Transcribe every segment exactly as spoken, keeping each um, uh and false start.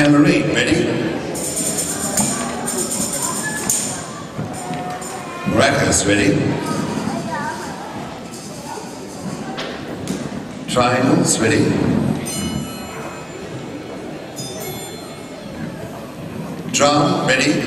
Tambourine, ready? Maracas, ready? Triangles, ready? Drum, ready?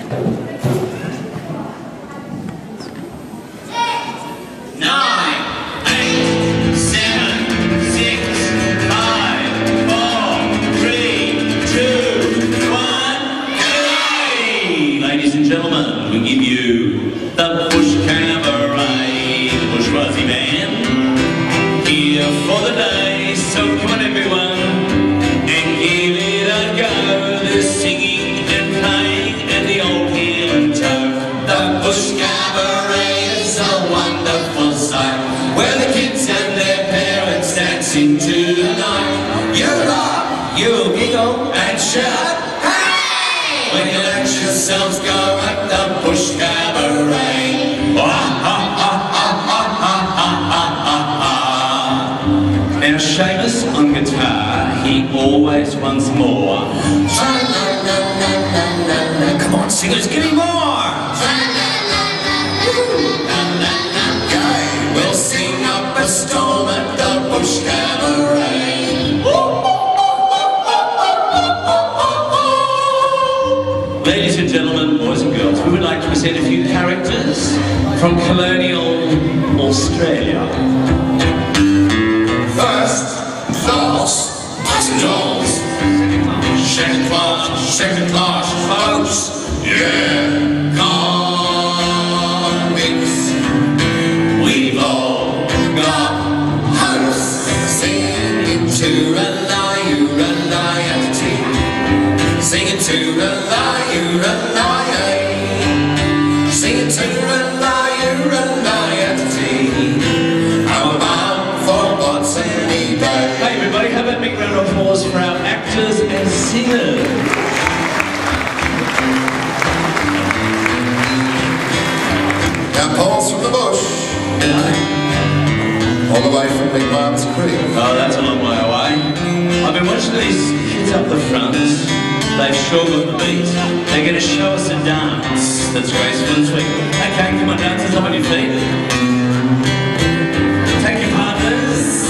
Gentlemen, we give you the Bush Cabaret, the Bushwahzee Band, here for the day. So come on everyone, and give it a go. There's singing and playing and the old heel and toe. The Bush Cabaret is a wonderful sight, where the kids and their parents dance into the night. You laugh, you giggle and shout, hey! When you let yourselves go at the Bush Cabaret. Now Seamus on guitar, he always wants more. Come on singers, give me more! We'll sing up a storm at the Bush Cabaret. Ladies and gentlemen, boys and girls, we would like to present a few characters from colonial Australia. First, class passengers. Second class, second class folks. Yeah, convicts. We've all got hosts singing to rely, you rely at the tea. Singing to rely. Singing to rely, you rely at the tea. I'm bound for what's any day. Hey everybody, have a big round of applause for our actors and singers. Now Paul's from the bush. All the way from McMahon's Creek. Oh, that's a long way away. I've been watching these kids up the front. They've sure got the beat. They're going to show us a dance that's graceful and sweet. Okay, come on, dancers, up on your feet. Take your partners.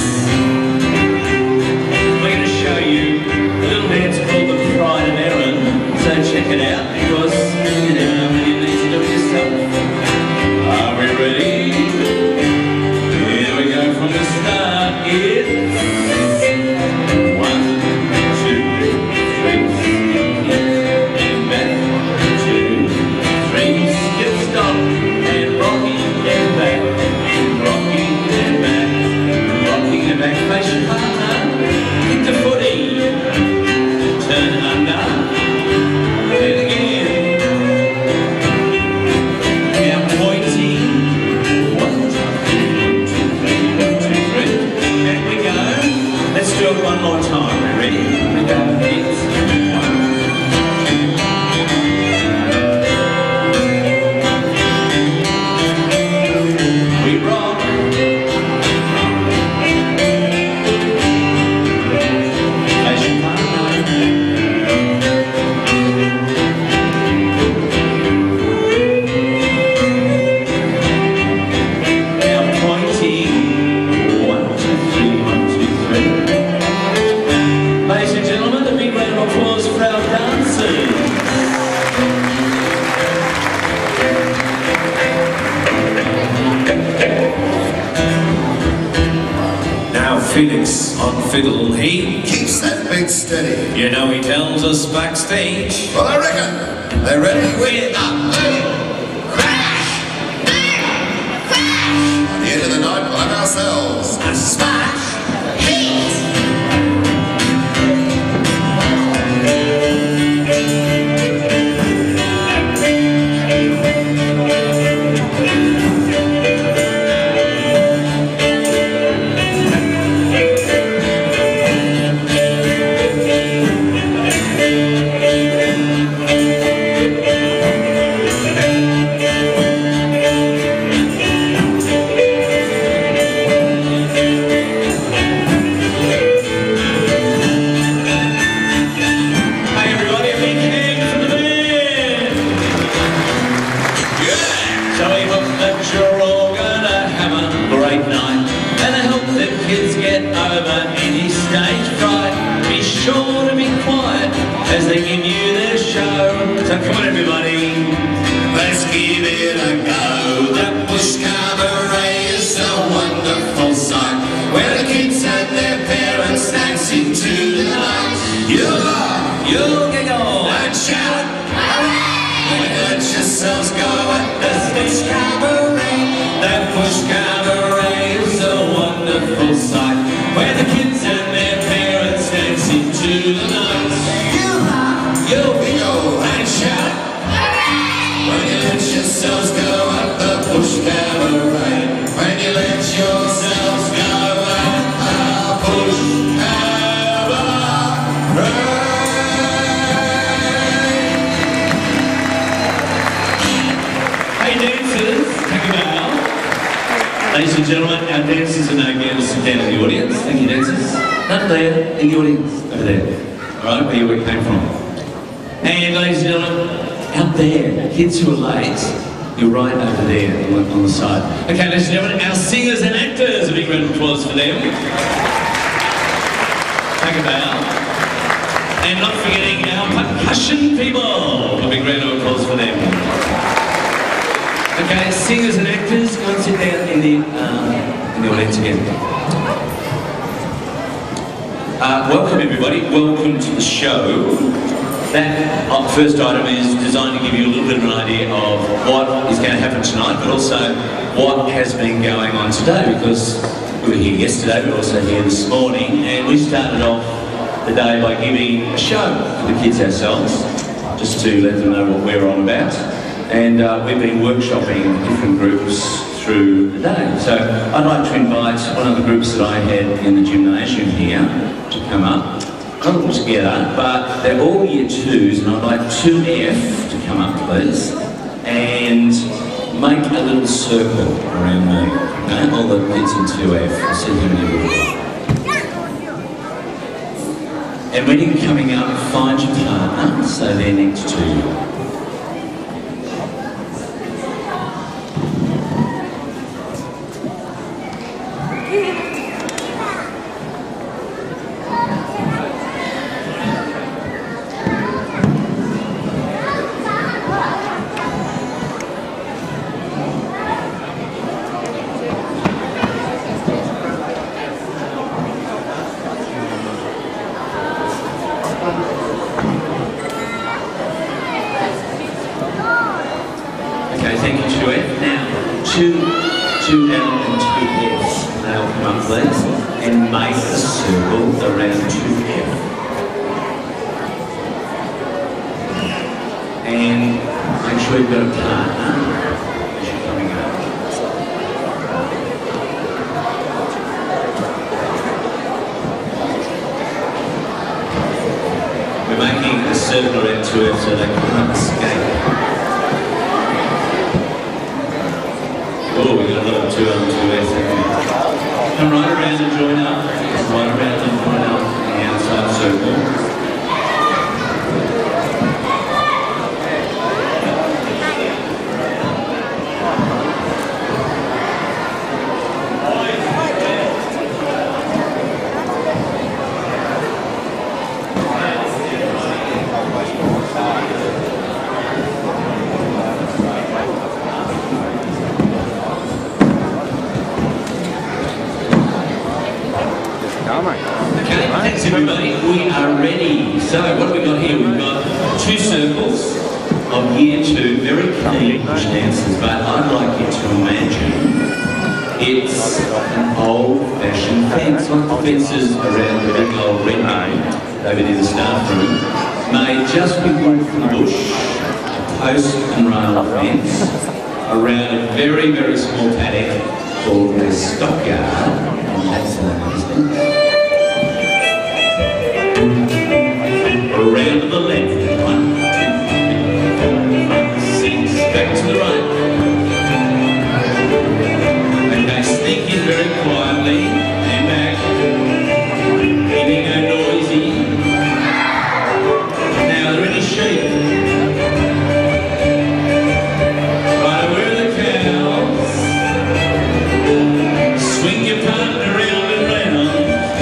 We're going to show you a little dance called the Pride of Erin. So check it out, because you never know when you need to do it yourself. Are we ready? Here we go from the start. It's one more time. Ready? We go. It's one. We rock. Fashion partner. Now pointing. One, two, three. One, two, three. Ladies and gentlemen, a big round of applause for our dancers. Now Felix on fiddle, he keeps that beat steady. You know he tells us backstage. Well, I reckon they're ready with a boom, crash, bang, crash. At the end of the night, we'll have ourselves a smash hit. sure to be quiet as they give you their show. So come on everybody, Let's give it a go. That bush cabaret is a wonderful sight, where the kids and their parents dance into the night. You'll laugh, you'll giggle and shout, hooray! When you let yourselves go at the bush cabaret. That bush cabaret is a wonderful sight, where the kids and their parents dance into the night. You'll laugh, You'll giggle and shout, hooray! When you let yourselves go at the bush cabaret. When you let yourselves go at the bush cabaret. Hey dancers, take a bow. Ladies and gentlemen, our dancers are now going to sit down in the audience. Thank you, dancers. Not there, in the audience, over there. All right, where you came from. And ladies and gentlemen, out there, kids who are late, you're right over there on the, on the side. Okay, ladies and gentlemen, our singers and actors, a big round of applause for them. Take a bow. And not forgetting our percussion people, a big round of applause for them. Okay, singers and actors, go and sit down in the, um, in the audience again. Uh, welcome everybody, welcome to the show. That uh, first item is designed to give you a little bit of an idea of what is going to happen tonight, but also what has been going on today, because we were here yesterday, but also here this morning, and we started off the day by giving a show to the kids ourselves, just to let them know what we're on about. And uh, we've been workshopping different groups through the day. So I'd like to invite one of the groups that I had in the gymnasium here to come up. Not all together, but they're all year twos, and I'd like two F to come up, please, and make a little circle around me. Okay? All the kids in two F. I'll see how many of you. And when you're coming up, find your partner so they're next to you. Swing your partner round and round.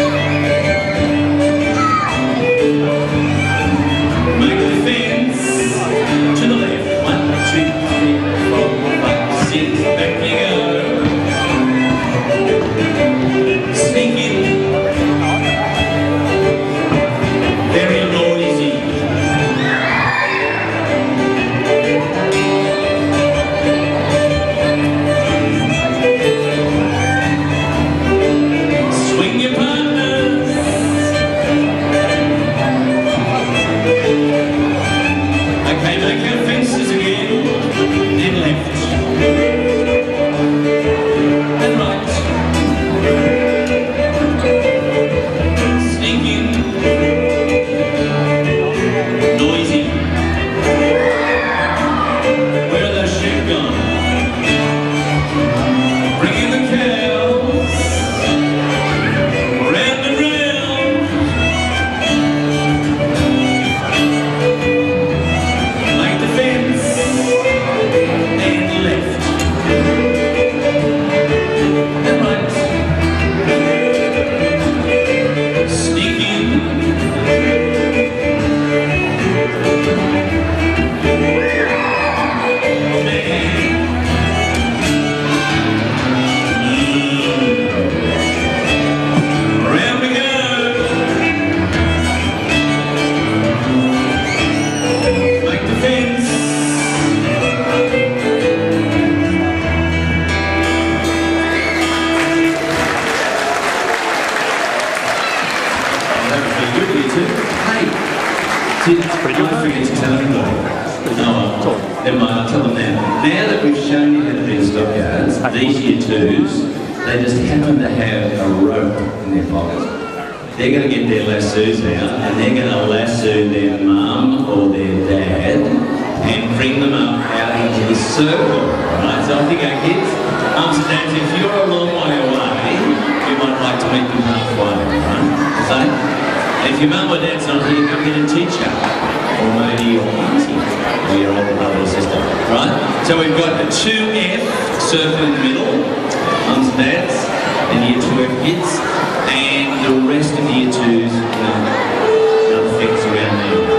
See, I forget to tell everybody. No, uh, never mind, I'll tell them now. Now that we've shown you how to do stockyards, these year twos, they just happen to have a rope in their pocket. They're going to get their lassos out and they're going to lasso their mum or their dad and bring them up out into the circle. Right? So off you go, kids. Mums and dads, if you're a long way away, you might like to meet them halfway. Right? So, and if your mum or dad's not here, come in and teach you. Or maybe your auntie or your older brother or sister. Right? So we've got a two F circle in the middle. Mums and dads, and year two F kids, and the rest of the year twos, you know, other things around there.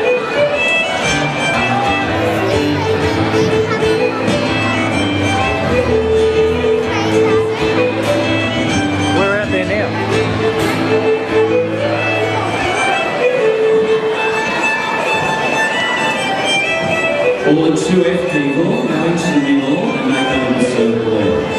We're out there now. All the two F people go into the middle and make a little circle there.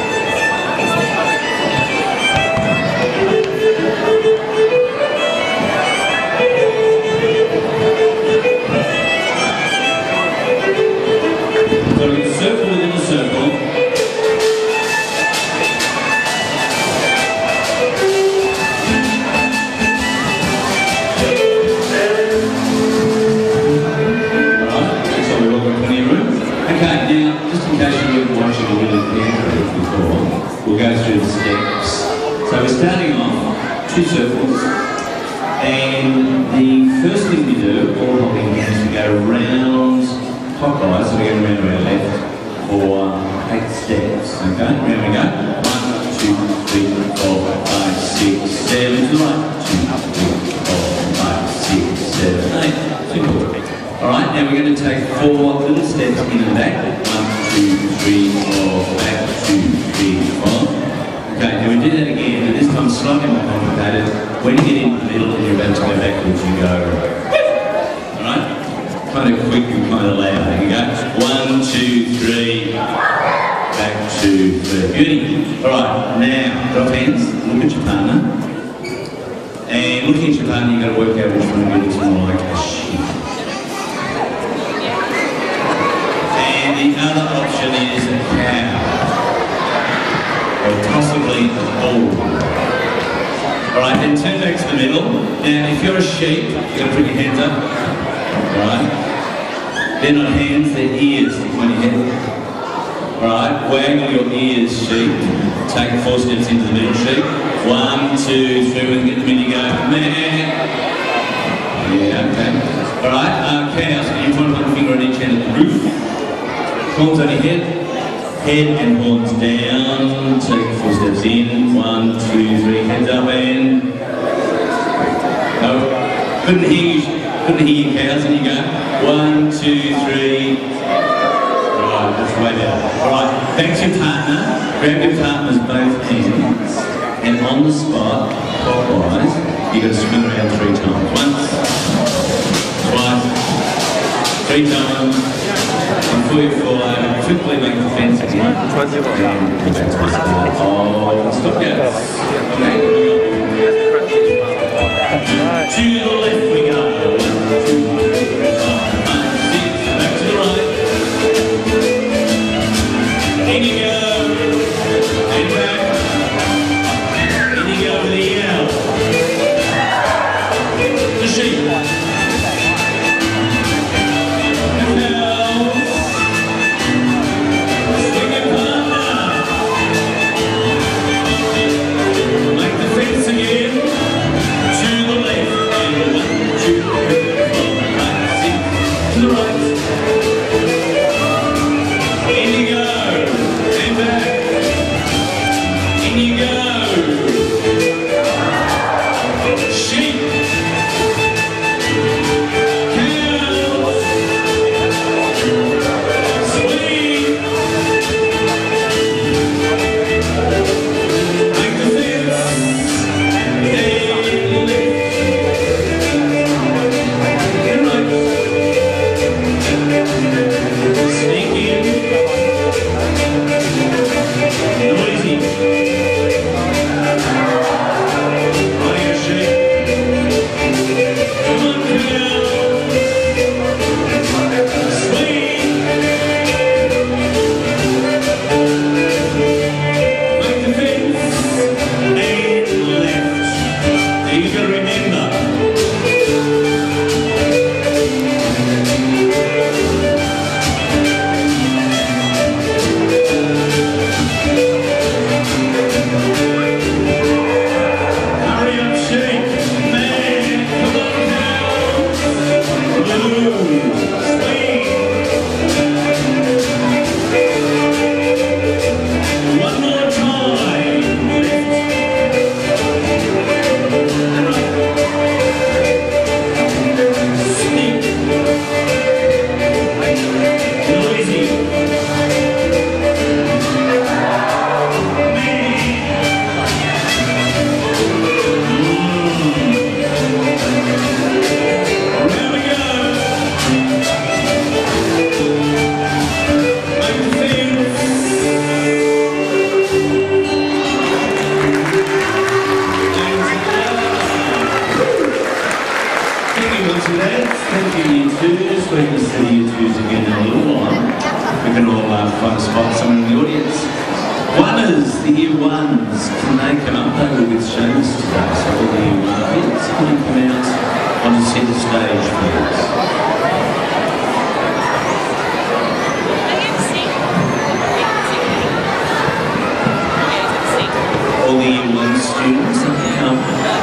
So it's circle within a circle. Okay, now, just in case you weren't watching a little carefully before, we'll go through the steps. So we're starting off two circles, and the first thing we do, all hopping is we go round clockwise, so we're going round to our left for eight steps. Okay, round we go. One, two, three, four, five, six, seven, to the right. Two, three, four, five, six, seven, eight. Simple. Alright, now we're going to take four little steps in and back. One, two, three, four, back, two, three, four. Okay, now we do that again, and this time slightly more complicated. When you get into the middle and you're about to go backwards, you go. Alright? Kind of quick and kind of loud. There you go. One, two, three, back, two, three. Beauty. Alright, now, drop hands, look at your partner. And looking at your partner, you've got to work out which one of you looks more like a sheep. The other option is a cow, or possibly a bull. Alright, then turn back to the middle. Now, if you're a sheep, you've got to put your hands up. Alright? They're not hands, they're ears on your head. Alright, waggle your ears, sheep. Take four steps into the middle, sheep. One, two, three, when you get the middle, you go, meh. Yeah, okay. Alright, uh, cows, you point one finger on each end of the roof. Horns on your head, head and horns down, take four steps in, one, two, three, hands up and... No, couldn't hear you, couldn't hear you cows, and you go, one, two, three, right, that's way down. Alright, back to your partner, grab your partner's both hands, and on the spot, clockwise, you've got to swing around three times. Once, twice, three times. Before you fall over, quickly make the fence again. And go back to the start. Oh, stop yet. Okay. To the left we go. One, two, three, four, five, six. Back to the right. In you go. And back. In you go with the yell. The sheep. ones, can they come up? They were with Seamus today, so all the kids can come out on the centre stage, please. All the year one students can come.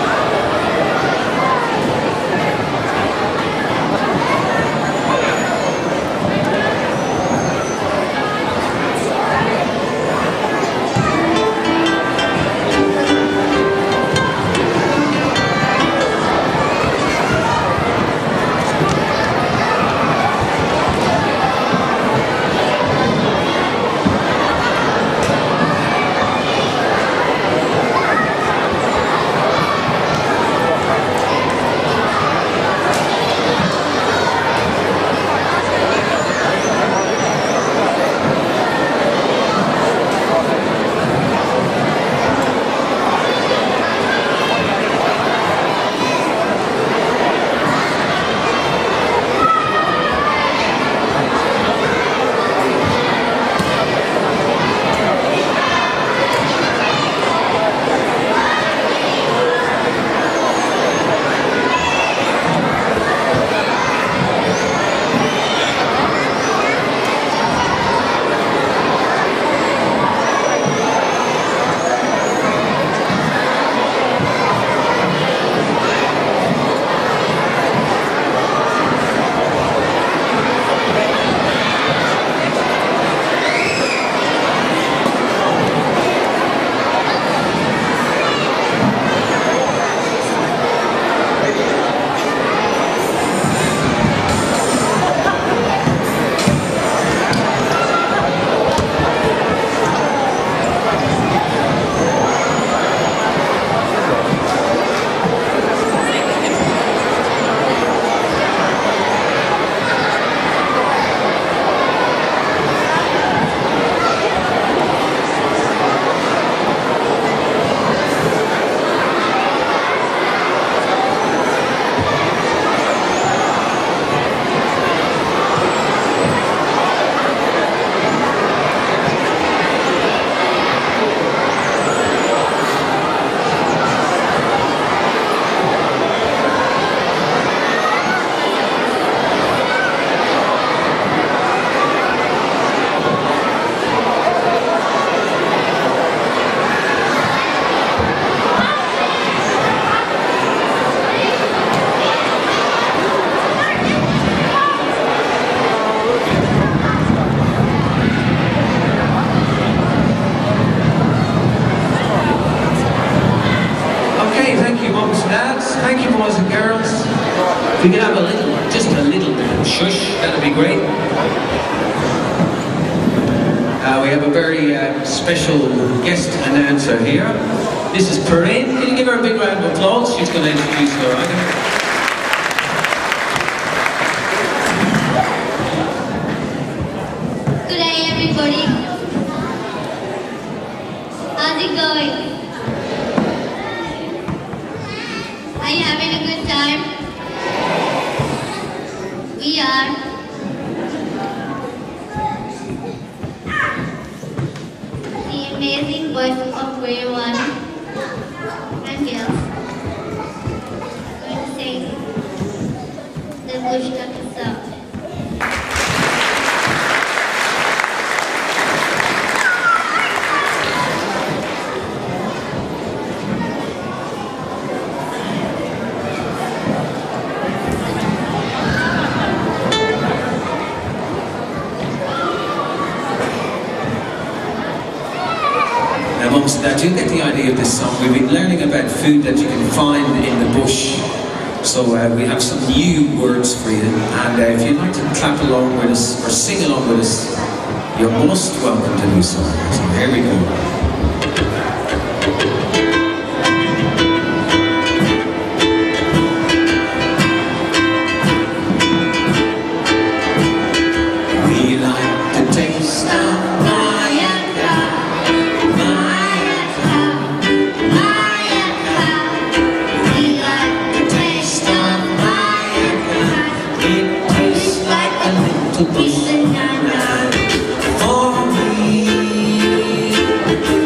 Thank you, boys and girls. If we could have a little, just a little bit of shush, that would be great. Uh, we have a very uh, special guest announcer here. This is Perrine. Can you give her a big round of applause? She's going to introduce her item. Good day, everybody. How's it going? Are you having a good time? We are. The amazing voice of grade one and girls going to sing the Bushwahzee song. Now, do you get the idea of this song? We've been learning about food that you can find in the bush. So uh, we have some new words for you. And uh, if you'd like to clap along with us or sing along with us, you're most welcome to do so. So here we go. Peace and nine nine for me.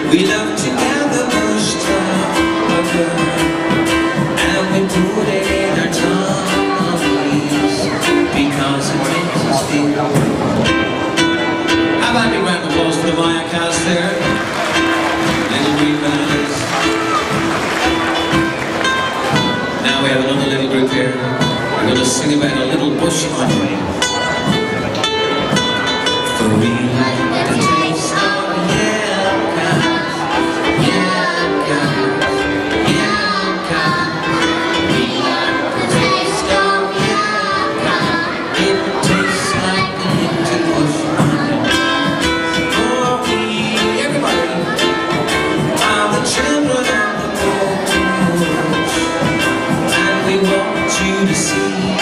We love to gather bush together, and we put it in our tummies because it makes us feel. How about a big round of applause for the Maya cast there? Little green bananas. Now we have another little group here. We're going to sing about a little bush honey. For we like the taste of yucca, yucca, yucca. We like the taste of yucca. It tastes like a little bush honey. For we, everybody, are the children of the bush, and we want you to see.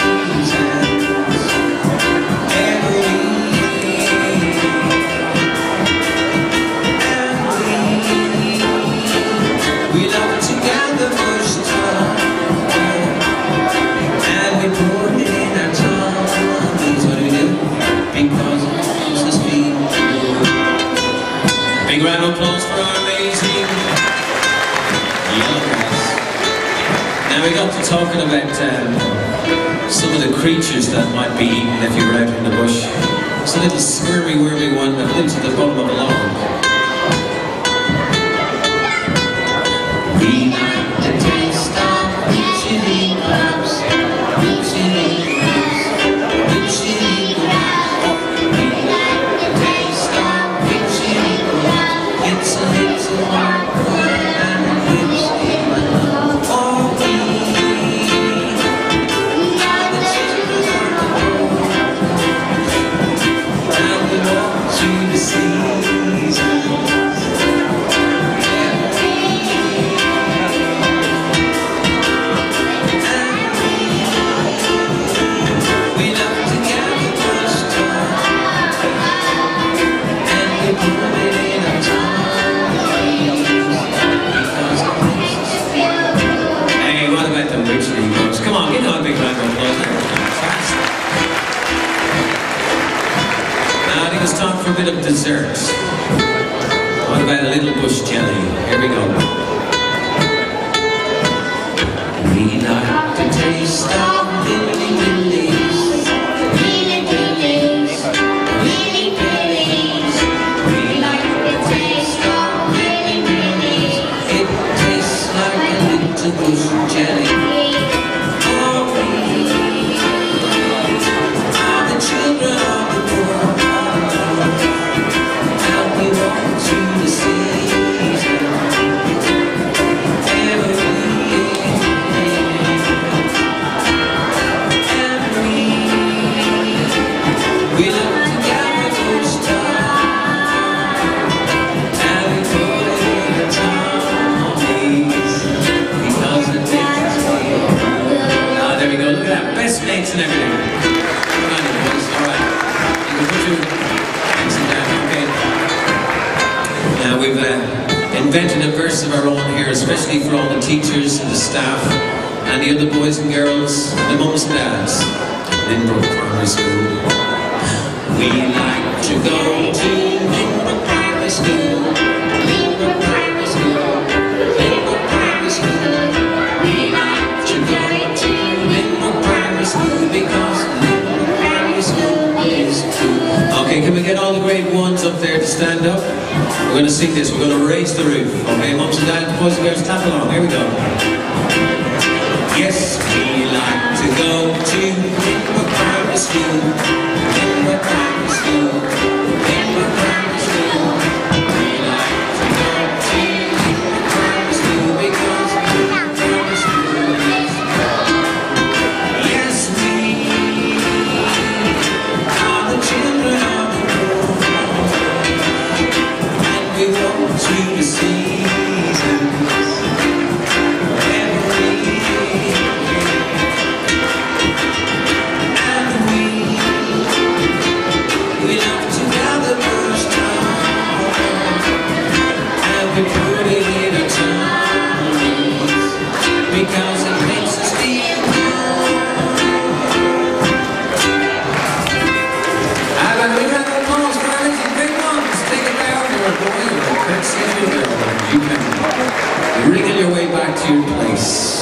Big round of applause for our amazing young guys. Now we got to talking about um, some of the creatures that might be eaten if you were out in the bush. It's a little squirmy, wormy one that lives at the bottom of a log. We like the taste of chili crabs, chili crabs, chili crabs. We like the taste of chili crabs. It's a little awkward and it's oh, we are the children of the bush, and we walk through the seasons. We love to gather bush time, and we put it in our tummies because it makes us feel good. Hey, what about the rich folks? Come on, give them a big round of applause. Now I think it's time for a bit of dessert. What about a little bush jelly? Here we go. We like the taste of Willy Willies, Willy Willies, Willy Willies. We like the taste of Willy Willies. It tastes like a little bush jelly. Oh, we are the children of the world, and we walk through the seasons every we love to gather bush time, and we put it in our tummies because it makes us feel good. Ah, there we go. Look at that. Best mates and everything. Come on, boys. All right. You can put your hands down. Okay. Now we've uh, invented a verse of our own here, especially for all the teachers and the staff and the other boys and girls and the mums and dads in Linbrook Primary School. We like to go to Linbrook Primary School, Linbrook Primary School, Linbrook Primary School. We like to go to Linbrook Primary School because Linbrook Primary School is cool. Okay, can we get all the grade ones up there to stand up? We're going to sing this. We're going to raise the roof. Okay, mums and dads, boys and girls, tap along. Here we go. Yes, we like to go to Linbrook Primary School, Linbrook Primary School, Linbrook Primary School. We like to go to Linbrook Primary School because Linbrook Primary School is cool. Yes, we are the children of the world, and we walk through the seasons every we love to gather bush time, and we put it in our tummies because it makes us feel good. I got a big round of applause for our big ones. Take it down, you're a boy, you're a good sister. back to your place.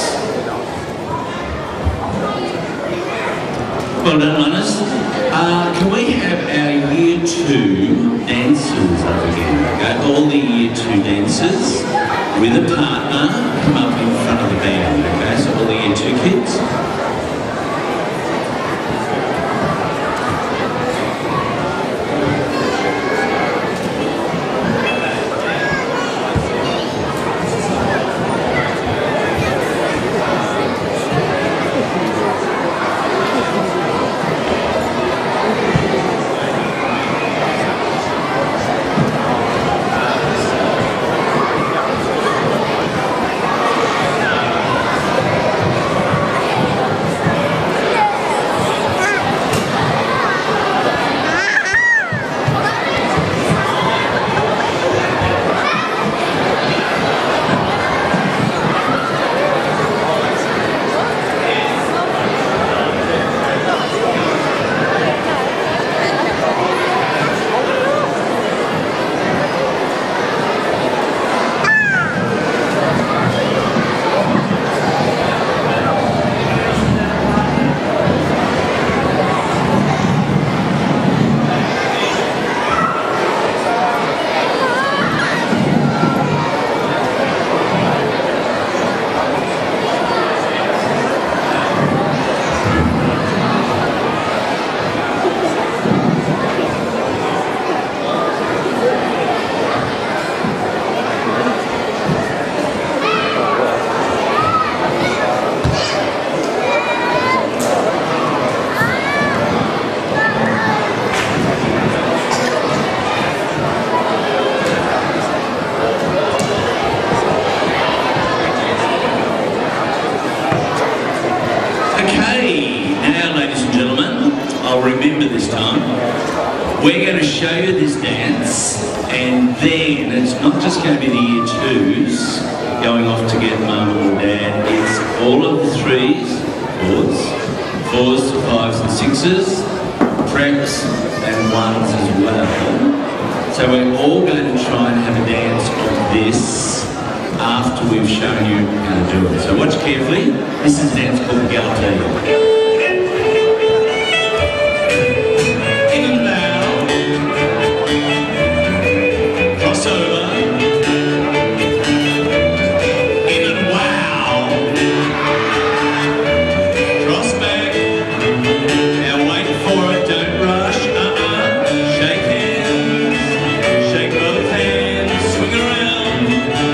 Well done, runners. Uh, can we have our year two dancers over here? Okay, all the year two dancers with a partner come up in front of the band. Okay, so all the year two kids. Remember this time, we're going to show you this dance, and then it's not just going to be the year twos going off to get mum or dad, it's all of the threes, fours, fours, fives and sixes, preps and ones as well. So we're all going to try and have a dance on this after we've shown you how to do it. So watch carefully, this is a dance called Galatee.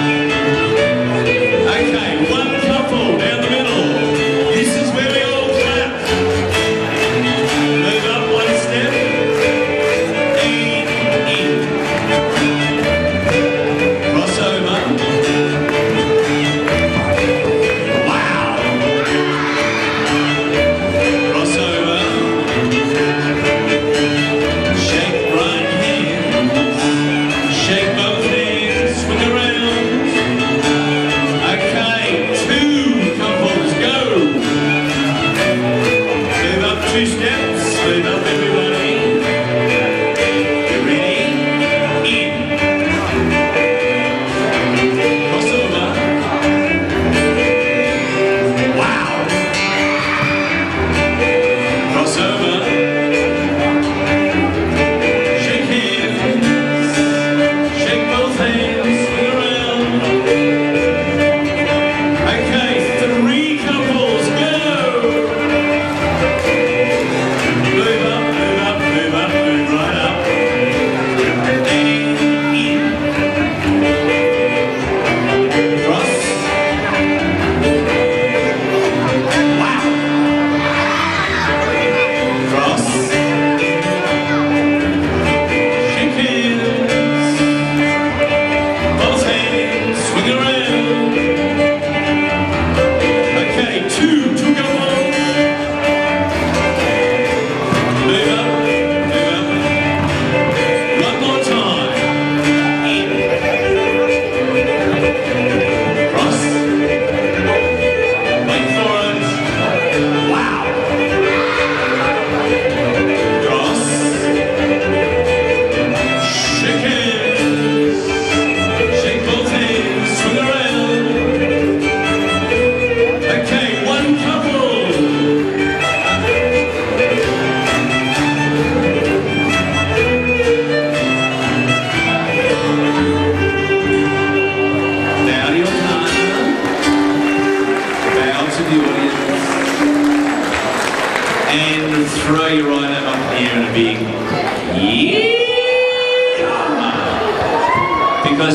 Down the middle. This is where we all play.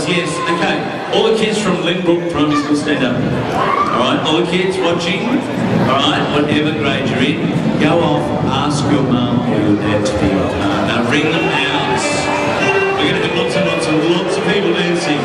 boys, yes. Okay. All the kids from Lynbrook Primary School, stand up. Alright, all the kids watching, alright, whatever grade you're in, go off, ask your mum or your dad to be your partner. Now ring them out. We're going to have lots and lots and lots of people dancing.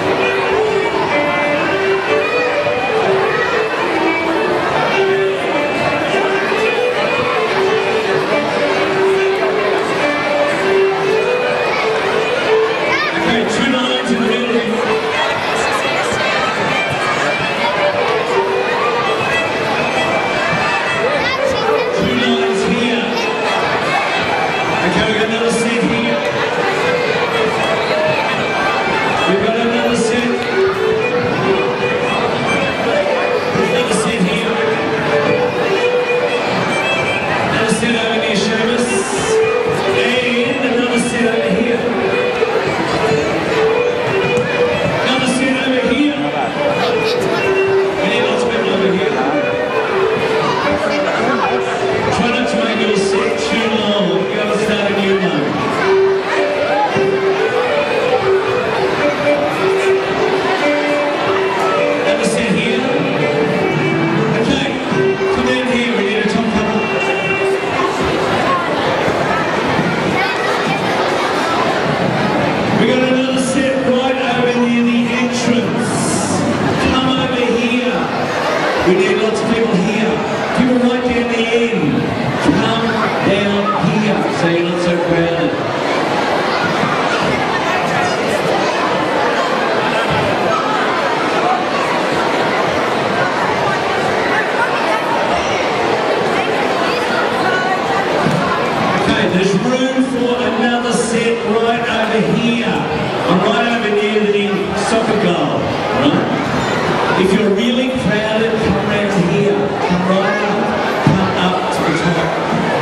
We need lots of people here. People right down the end. Come down here so you're not so crowded. Okay, there's room for another set right over here. And right over near the soccer goal. Right? If you're really crowded, come around here. Come right up. Come up to the top.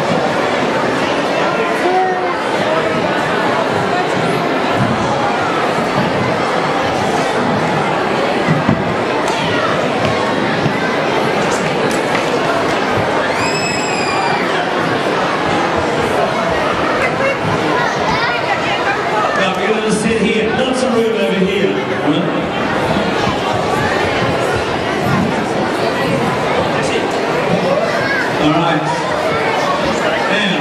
Now we're going to sit here. Lots of room over here. Right? Alright, now,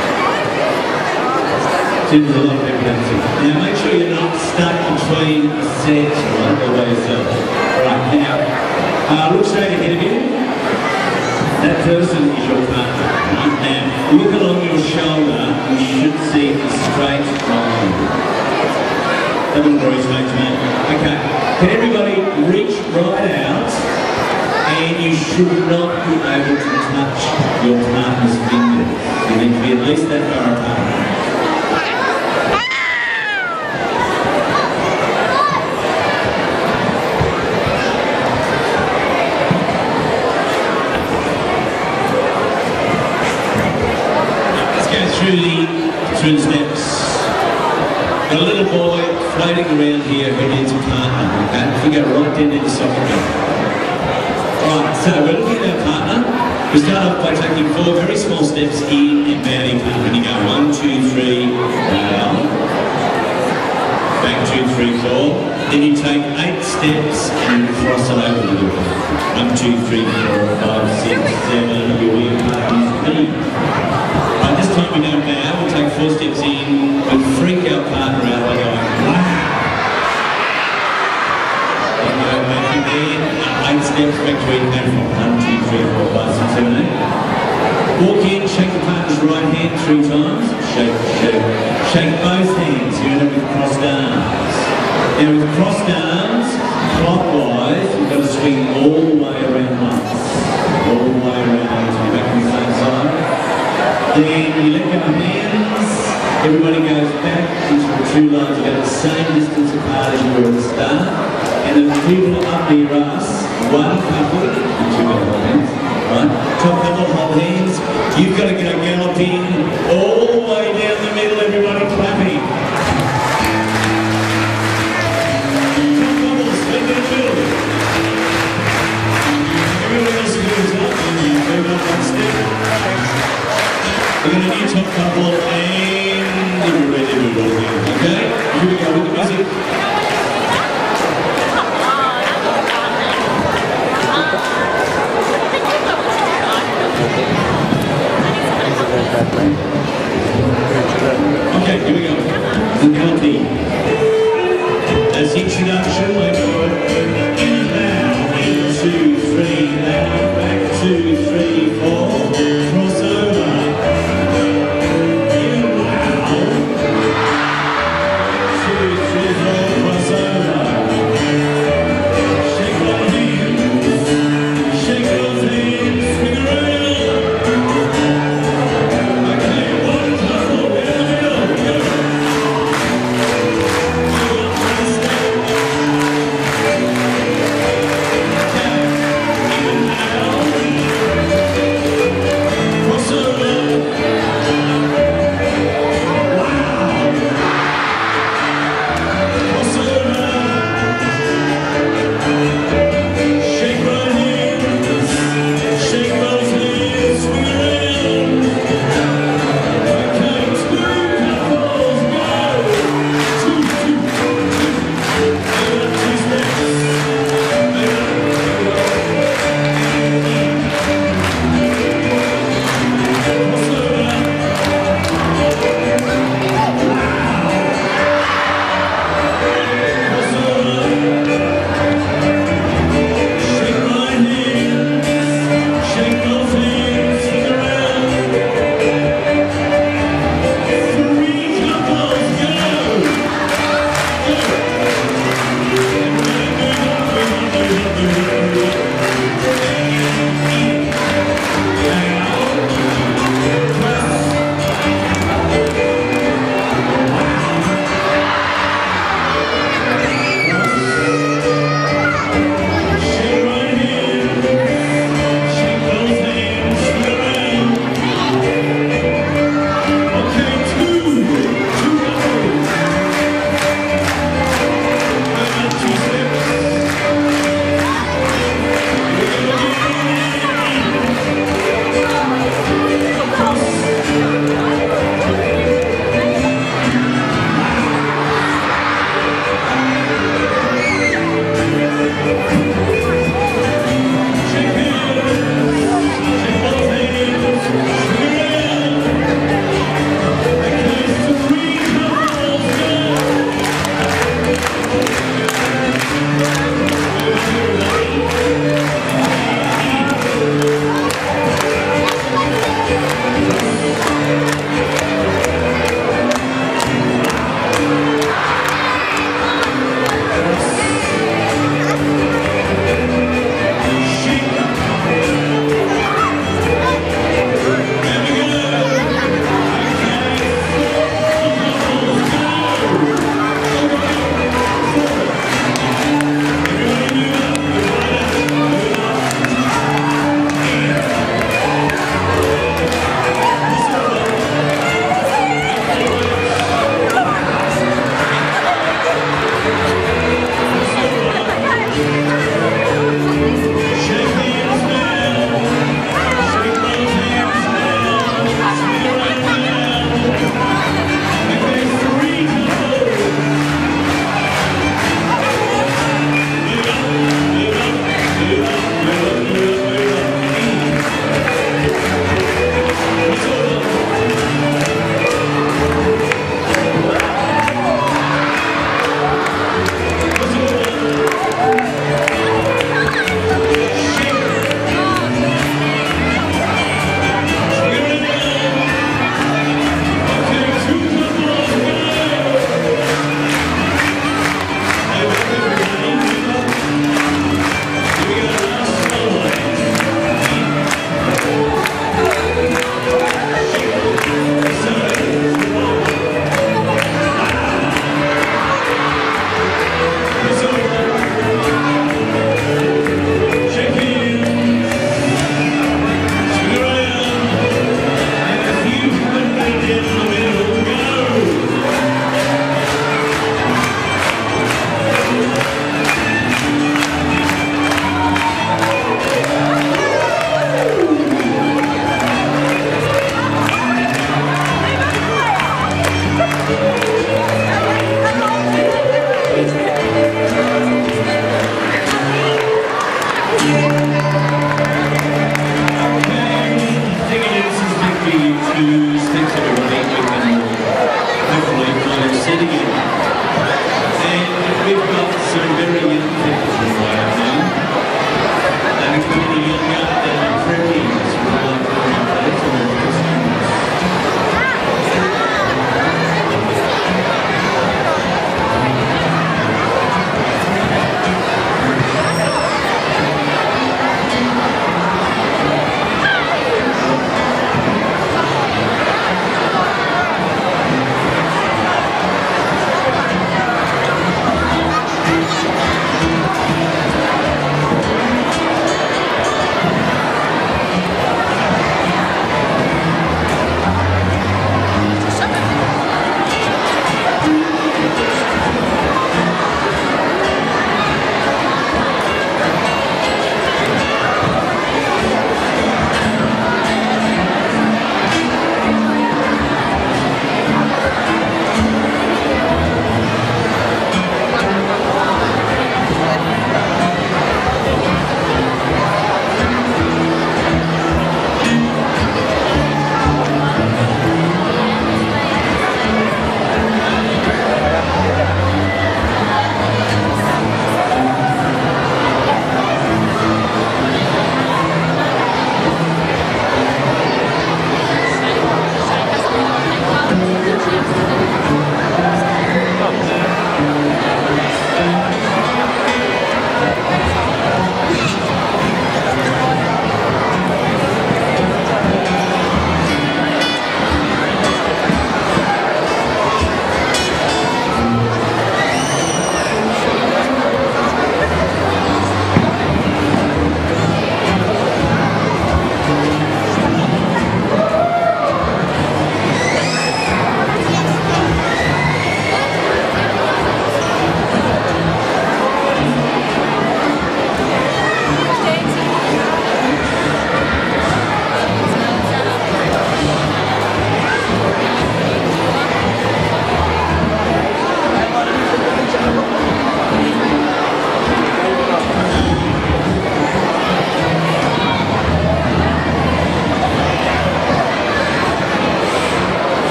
see there's a lot of people dancing. Now make sure you're not stuck between sets, right, all by yourself. Alright, now, uh, look straight ahead of you. That person is your partner. Right? Now, look along your shoulder, you should see a straight line. That wouldn't worry straight to me. Okay, can everybody reach right out? And you should not be able to touch your partner's fingers. You need to be at least that far apart. Let's go through the, through the steps. Got a little boy floating around here who needs a partner. Okay? If we go right down into soccer goal. Right, so we're looking at our partner. We start off by taking four very small steps in and bowing up. When you go one, two, three, down. Back two, three, four. Then you take eight steps and you cross it over to the right. One, two, three, four, five, six, seven. You're your partner's feet. Right, this time we don't bow. We'll take four steps in. We freak our partner out by going, wow. And then eight steps back to where you came from. One, two, three, four, five, six, seven, eight. Walk in, shake the partner's right hand three times. Shake, shake. Shake both hands. You're going to with crossed arms. Now with crossed arms, clockwise, you've got to swing all the way around once. All the way around until you're back on the same side. Then you let go of hands. Everybody goes back into the two lines. You go the same distance apart as you were at the start. And the people up near us, one couple, and two got hold hands, right? Top couple hold hands. You've got to go galloping all the way down the middle, everybody clapping. Top couples, stay down the middle. Everybody else moves up, move up one step. We're going to need top couple and everybody, everybody, okay? Here we go with the music.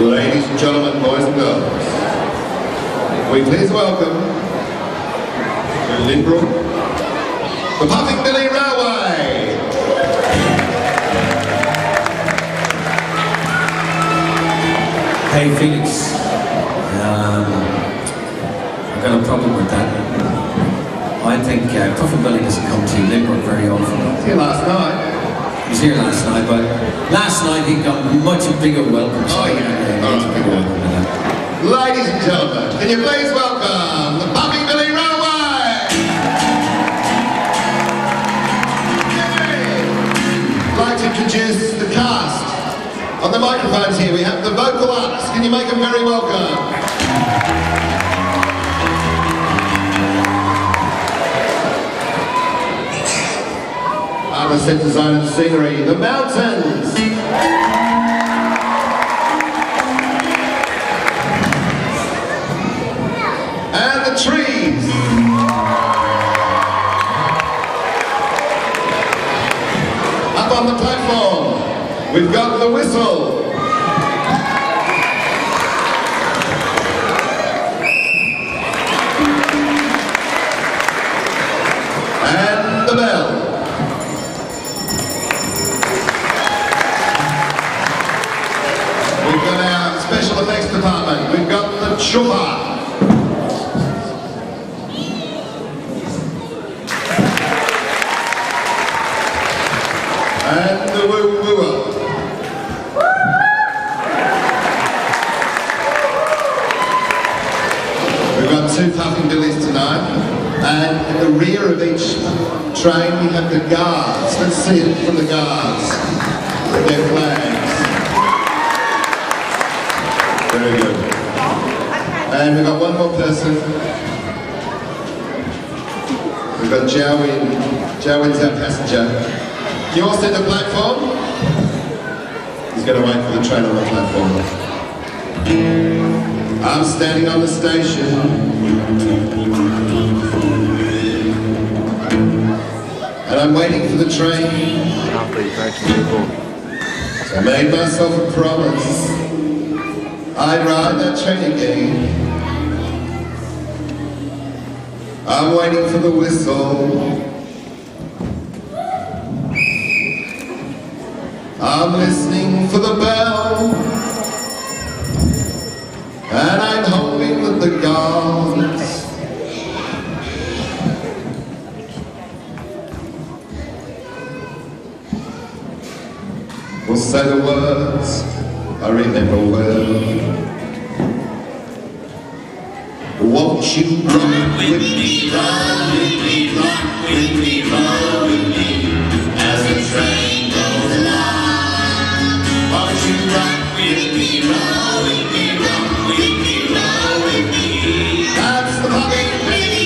Ladies and gentlemen, boys and girls, we please welcome to Lynbrook, the Puffing Billy Railway. Hey Felix, um, I've got a problem with that. I think uh, Puffin Billy doesn't come to Lynbrook very often. He was here last night. He was here last night, but last night he got much bigger welcome. So Oh yeah, yeah, all much right, bigger okay. welcome than that. Ladies and gentlemen, can you please welcome the Puffing Billy Railway? I'd like to introduce the cast. On the microphones here, we have the vocal artists. Can you make them very welcome? And the set design and scenery, the mountains. And the trees. Up on the platform, we've got the whistle. And the bell. We've got our special effects department. We've got the chopper. And the woo-woo-woo. We've got two Puffing Billies tonight, and at the rear of each train we have the guards. Let's see it from the guards with their flags. Very good. And we've got one more person. We've got Jowin. Jowin's our passenger. Can you all see the platform? He's going to wait for the train on the platform. I'm standing on the station. And I'm waiting for the train. So I made myself a promise. I'd ride that train again. I'm waiting for the whistle. I'm listening for the bell, and I'm hoping that the guards will say the words I remember well. Won't you rock with me, rock with me, rock with me, rock with me, as the train goes along. Won't you rock with me, rock with me, rock with me, rock with me. That's the Puffing Billy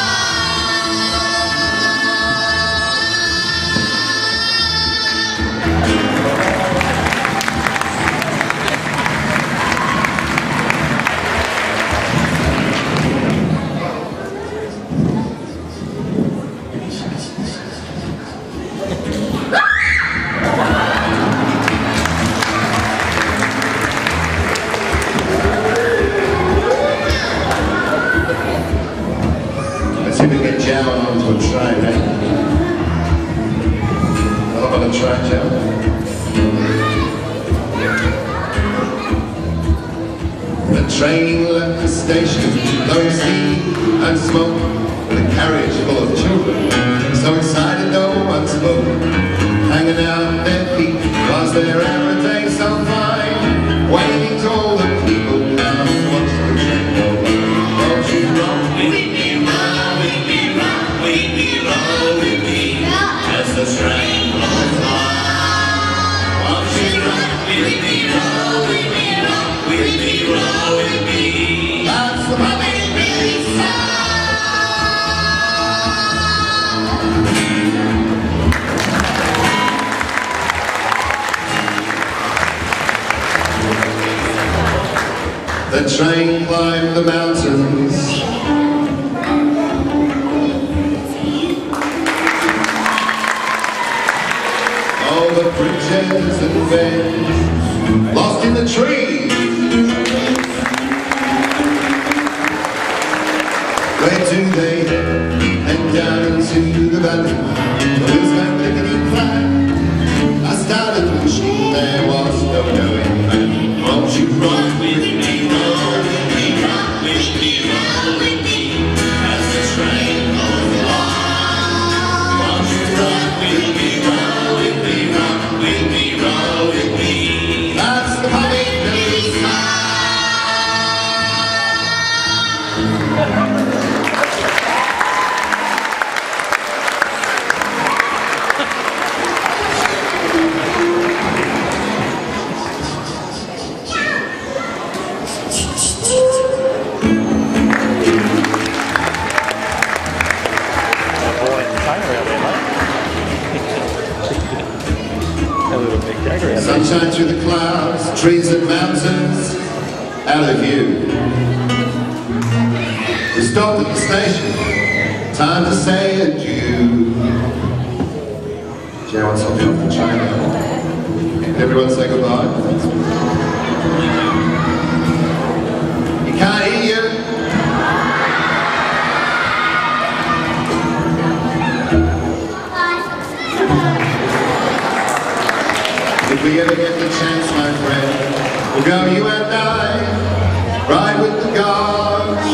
Let's see if we can get Jow onto a train, eh? Up on a train, Jow. The train left the station, blowing steam and smoke, with a carriage full of children, so excited no one spoke, hanging out their feet, was their hour day so fine, waiting to all the people now to watch the train go by. Won't you rock with me, rock with me, rock with me, roll with me, as the train rolls by. Won't you rock with me, roll with me, rock with me, roll with me. That's the Puffing Billy song. The train climbed the mountains. All the bridges and bends, lost in the trees. with me, roll with me, rock with me, roll with me, as the train goes along. Won't you rock with me, roll with me, rock with me, roll with me. That's the puppy blues song. Sunshine through the clouds, trees and mountains, out of view. We stopped at the station, time to say adieu. Joe wants to be off the train now. Everyone say goodbye. You can't hear you. If we ever get the chance, my friend, we'll go you and I, ride with the gods.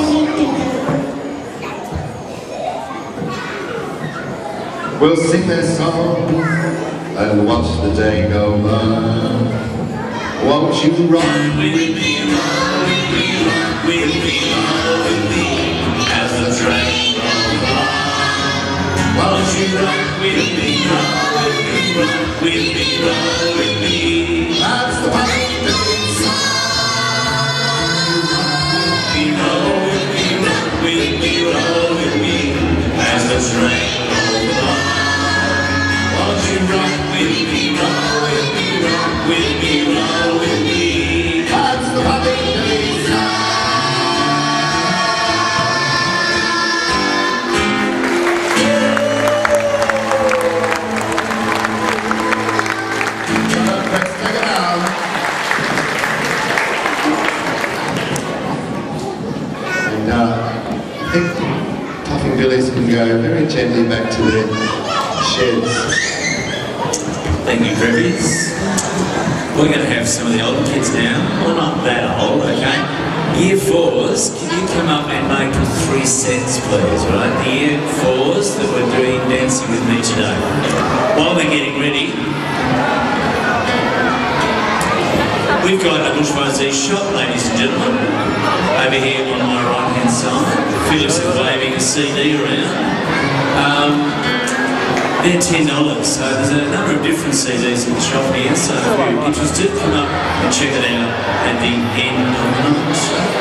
We'll sing their songs and watch the day go by. Won't you rock with me, roll with me, rock with me, roll with me, as the train goes along. Won't you rock with me, roll with me, rock with me, roll with me. That's the puppy blues song. Roll with me, rock with me, roll with me, as the train goes along. Won't you rock with me, roll with me, rock with me, roll with me. That's the puppy blues song. Let's take it out. And uh, I think Puffing Billies can go very gently back to their sheds. Thank you, Gribbies. We're going to have some of the older kids now. Well, not that old, okay? Year fours, can you come up and make three sets, please, right? The year fours that we're doing Dancing With Me today. While they're getting ready, we've got a Bushwahzee shop, ladies and gentlemen, over here on my right-hand side. Felix is waving a C D around. Um, they're ten dollars, so there's a number of different C Ds in the shop here, so if you're interested, come up and check it out at the end of the night.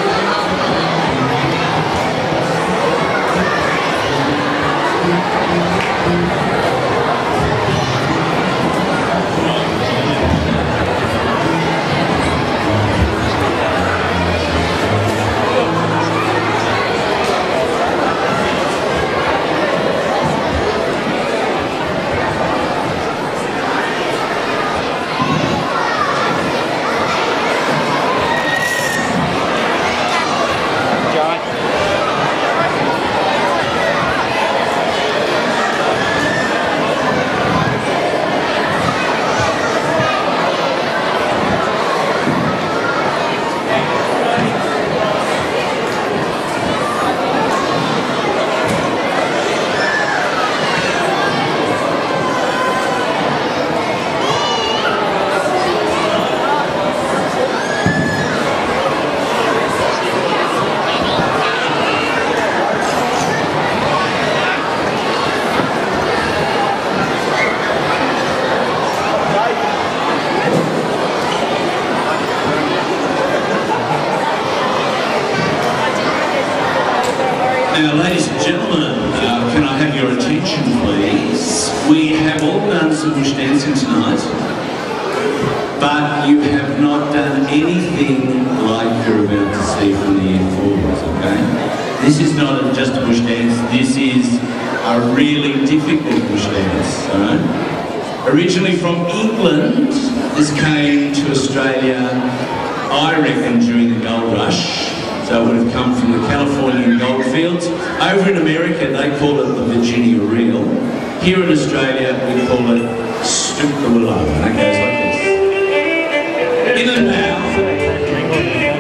Now, ladies and gentlemen, uh, can I have your attention, please? We have all done some bush dancing tonight, but you have not done anything like you're about to see from the year fours, okay? This is not just a bush dance, this is a really difficult bush dance, all right? Originally from England, this came to Australia, I reckon, during the gold rush. So it would have come from the Californian goldfields. Over in America, they call it the Virginia Reel. Here in Australia, we call it Stoop the Willow. And it goes like this. In and out.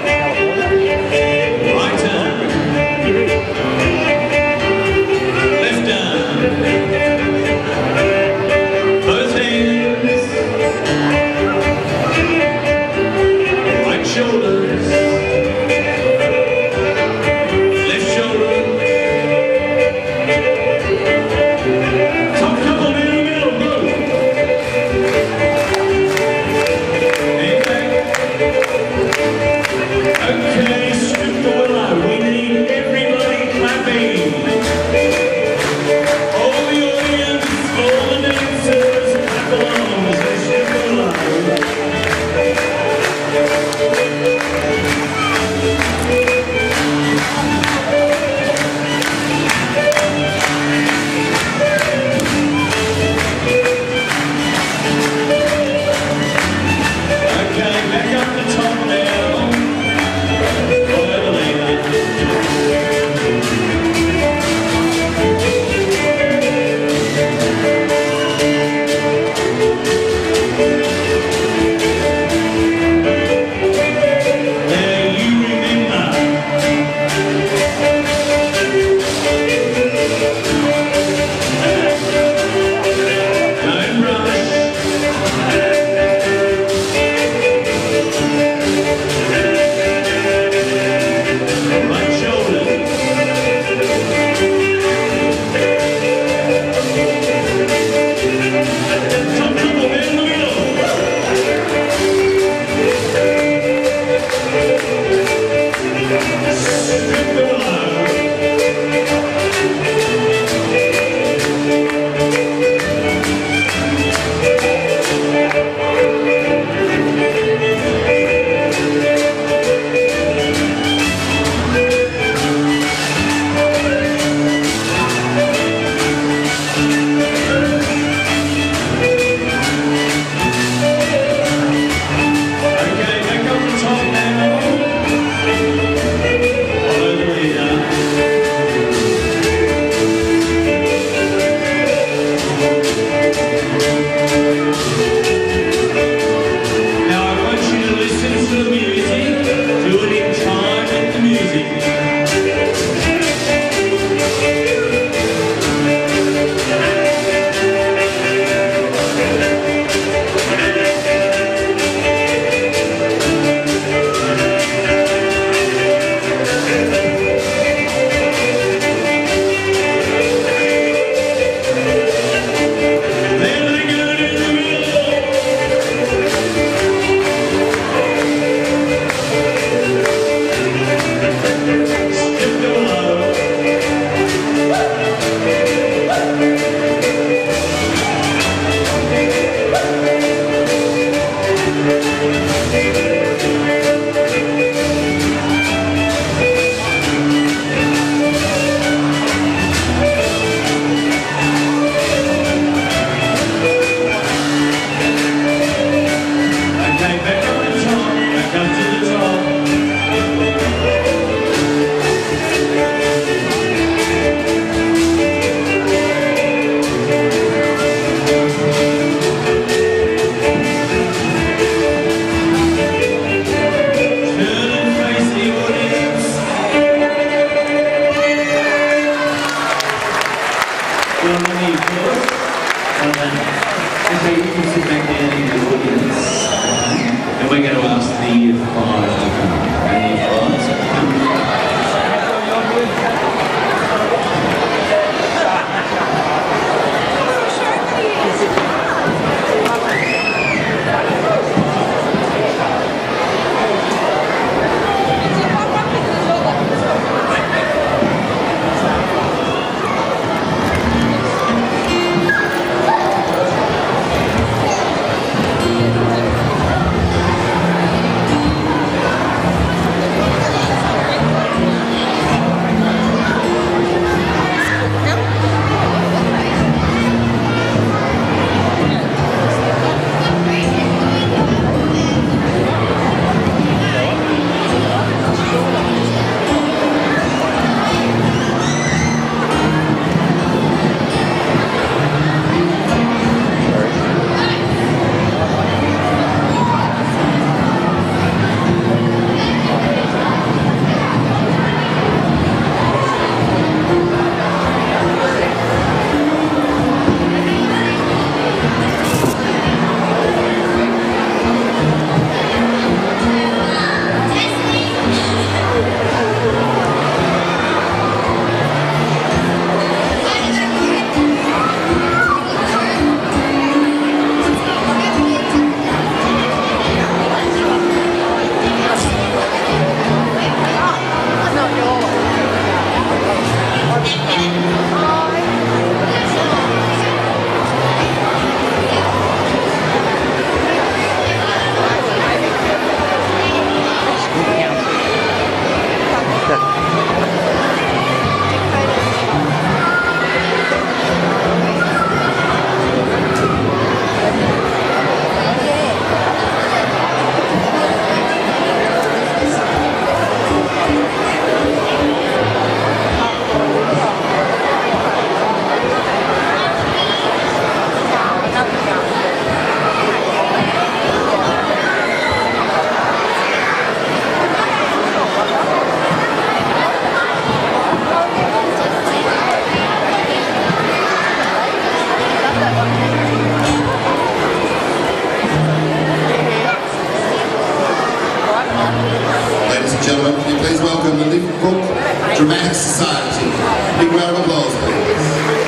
Dramatic Society. Big round of applause, please.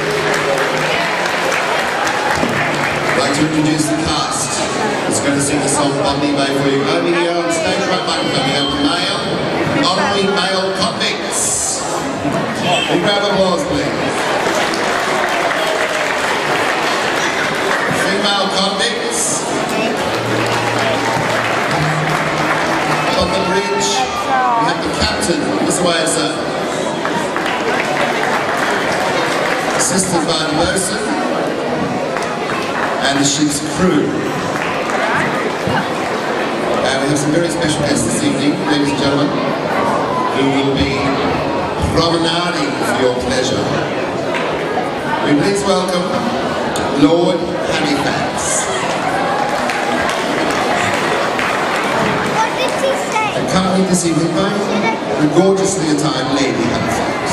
I'd like to introduce the cast. It's going to sing the song Bondi Bay for you. Over here on stage, right microphone, we have the mayor. honorary male convicts. Big round of applause, please. Female convicts. On the bridge, we have the captain, Bushwahzee, assisted by the bosun, and the ship's crew. And we have some very special guests this evening, ladies and gentlemen, who will be promenading for your pleasure. We please welcome Lord Halifax. What did she say? Accompanied this evening by the gorgeously attired Lady Halifax.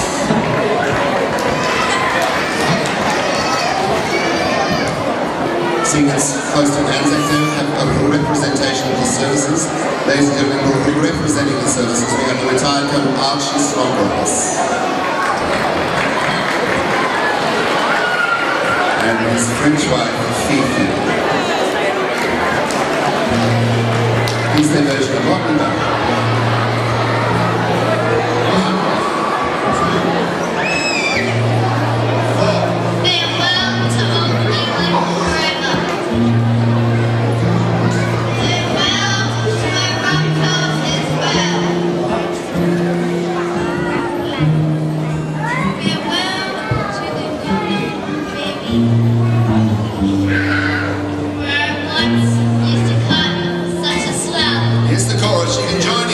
Seeing us close to an Anzac Day, we have a representation of the services. Ladies and gentlemen, representing the services, we have the retired Colonel Archie Snodgrass. And his French wife, Fifi. He's their version of Rock and Roll. Here's the chorus, you can join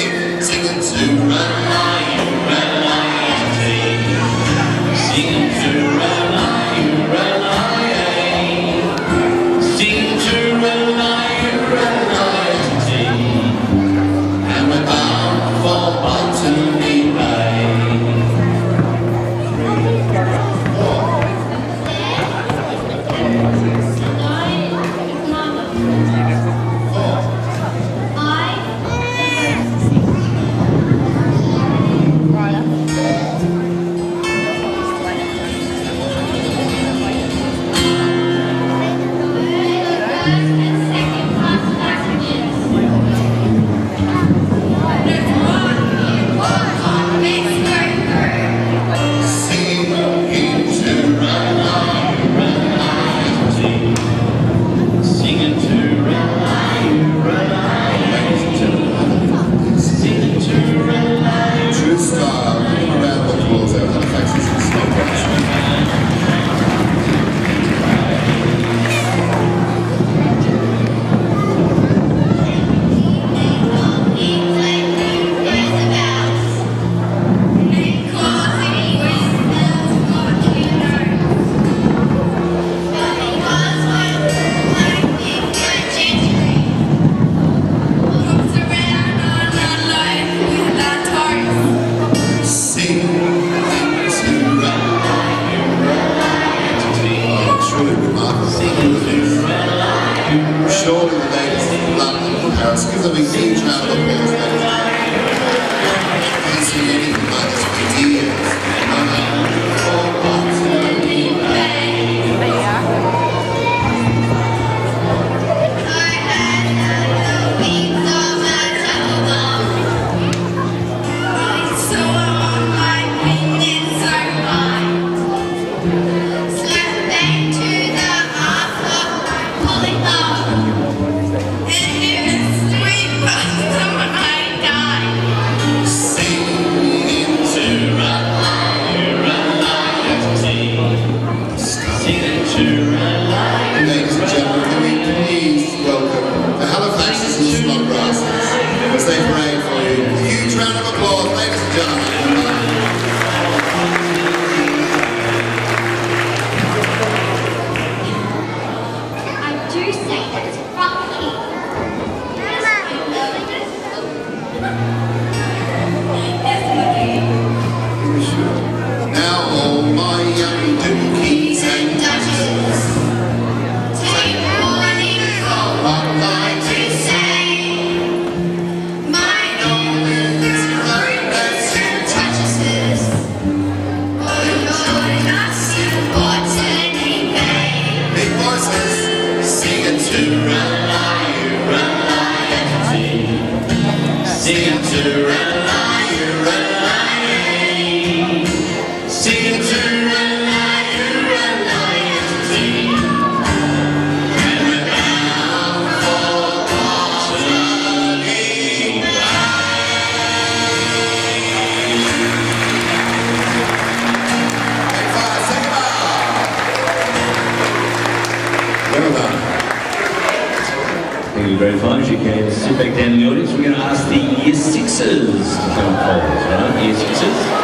grand finals. You can sit back down in the audience. We're going to ask the Year Sixes to come forward, right? Year Sixes.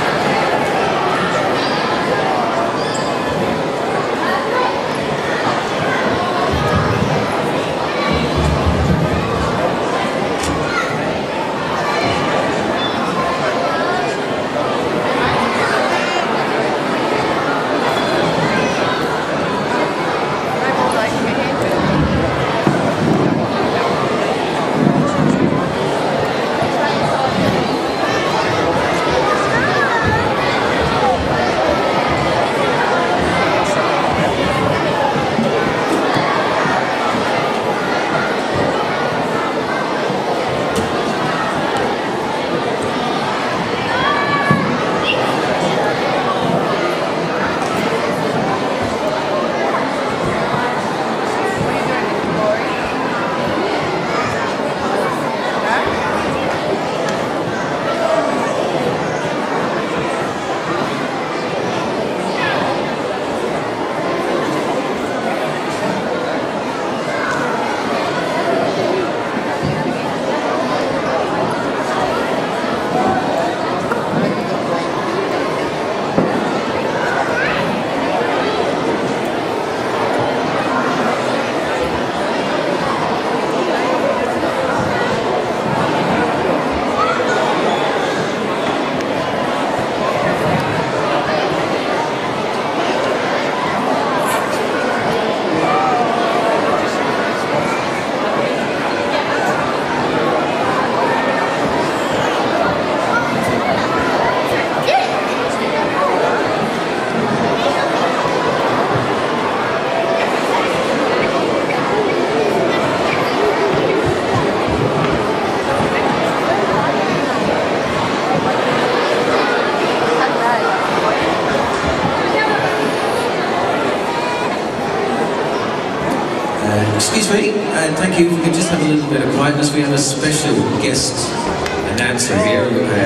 Excuse me, and thank you. If we could just have a little bit of quietness. We have a special guest announcer here,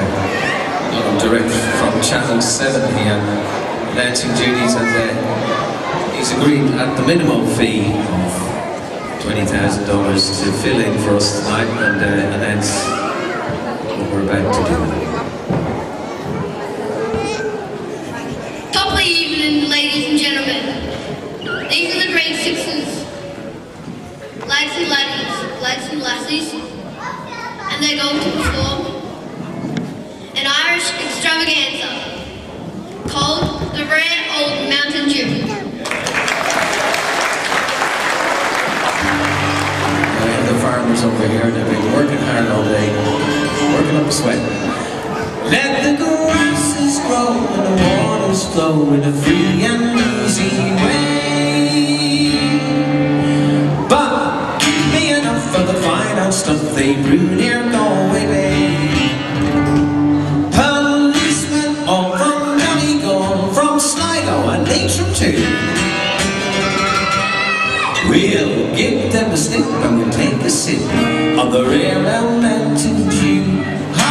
uh, direct from Channel seven here, announcing duties, and uh, he's agreed at the minimum fee of twenty thousand dollars to fill in for us tonight and uh, announce what we're about to do. Top of the evening, ladies and gentlemen. These are the grade sixes. Lads and laddies, lads and lassies, and they're going to perform an Irish extravaganza called the Rare Old Mountain Dew. I have the farmers over here, they've been working hard all day, working up a sweat. Let the grasses grow and the waters flow in a free and easy way. For the fine out stuff they brew near Galway Bay. Policemen all from Donegal, from Sligo and Leitrim too. We'll give them a sniff and we'll take a sip of the rare old mountain dew.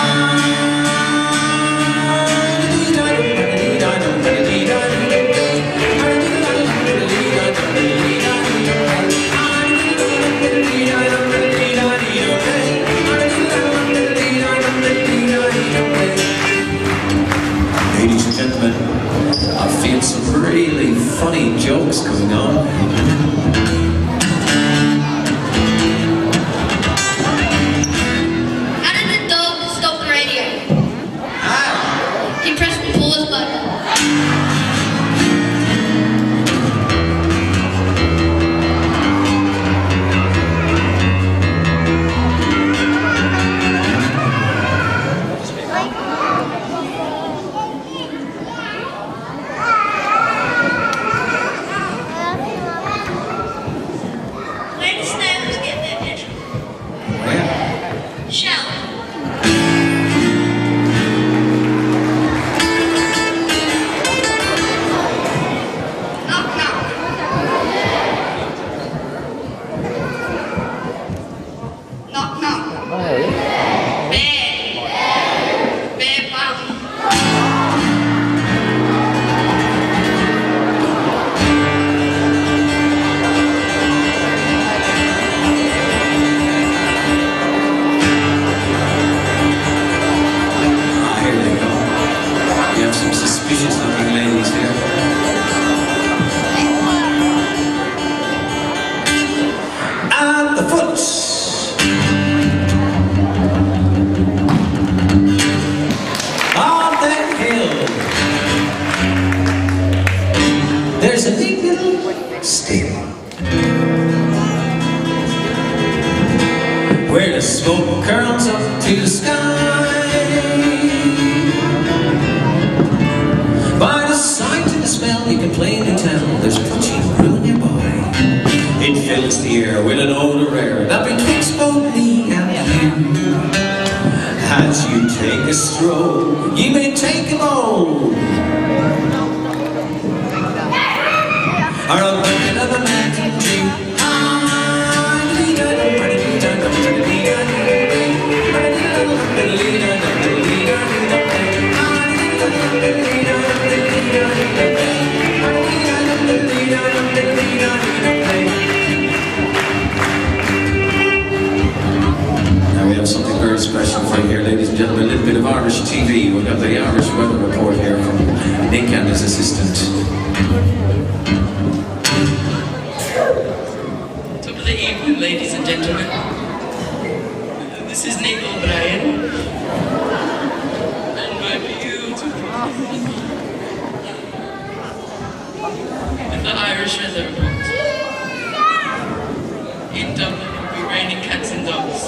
Ladies and gentlemen, I feel some really funny jokes going on. How did the dog stop the radio? Ah. He pressed the pause button. Where? Shower. suspicious looking ladies here. At the foot of the hill, there's a neat little still where the smoke curls up to the sky. By the sight and the smell you can plainly tell there's punching brewing nearby. It fills the air with an odor rare that betwixt both me and you. As you take a stroll, you may take a bowl, or a bucket of a mountain dew. Now we have something very special for you here, ladies and gentlemen. A little bit of Irish T V. We've got the Irish weather report here from Nick and his assistant. Top of the evening, ladies and gentlemen. This is Nick O'Brien and my beautiful and the Irish weather report. In Dublin, it will be raining cats and dogs.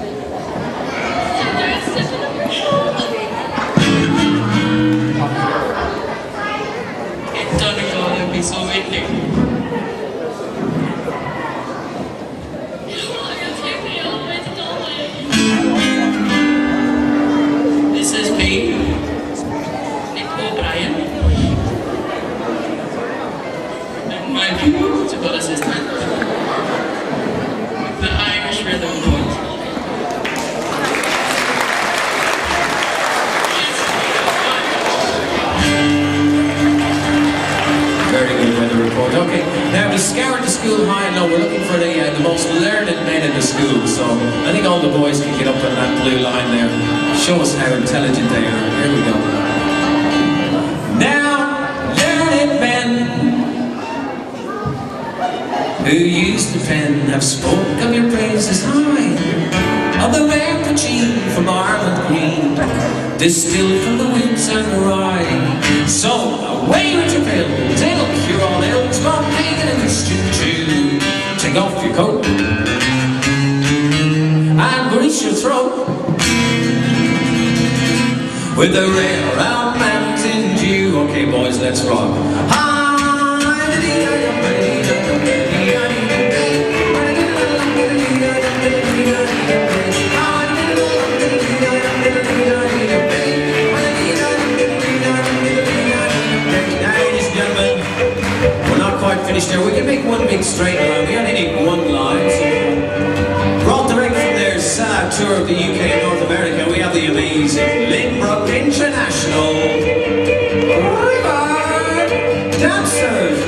In Donegal, it will be so windy. This is me, Nick O'Brien, and my beautiful assistant, the Irish Weather Report. Very good weather report. Okay, now we scoured the school high and low. We're looking for the, uh, the most learned men in the school. So I think all the boys can get up on that blue line there. Show us how intelligent they are. Here we go. Now, learned men who use the pen have spoke of your praises high, of the rare poaching from Ireland green, distilled from the woods and the rye. So away with your pills, it'll cure all ills, both pagan and Christian too. Take off your coat and grease your throat with the rare out mountain dew. Okay boys, let's rock. Finished there. We can make one big straight line. We only need one line. So brought direct from their sad tour of the U K and North America, we have the amazing Lynbrook International River Dancers.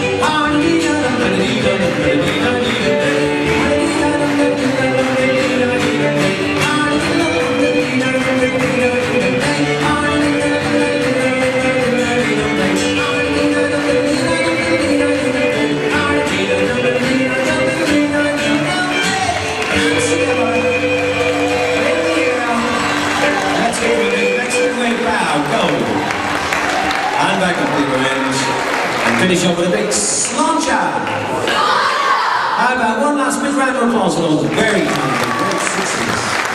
Back up the range and finish up with a big slancha. How about one last big round of applause for those very talented great sixes?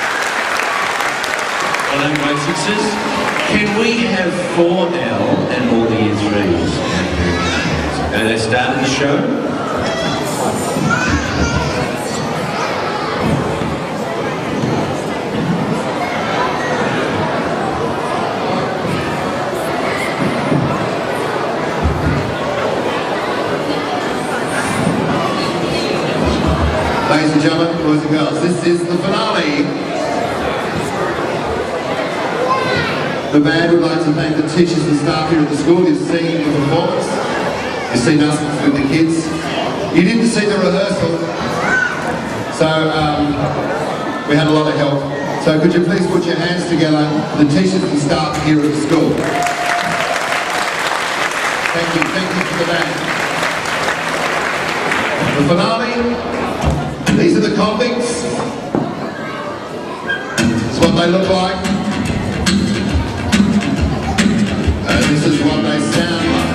Well done, great sixes. Can we have four now and all the year threes? And they started the show. Ladies and gentlemen, boys and girls, this is the finale. The band would like to thank the teachers and staff here at the school. You've seen the performance, you've seen us with the kids. You didn't see the rehearsal, so um, we had a lot of help. So could you please put your hands together for the teachers and staff here at the school. Thank you, thank you for the band. The finale, these are the convicts. This is what they look like. And this is what they sound like.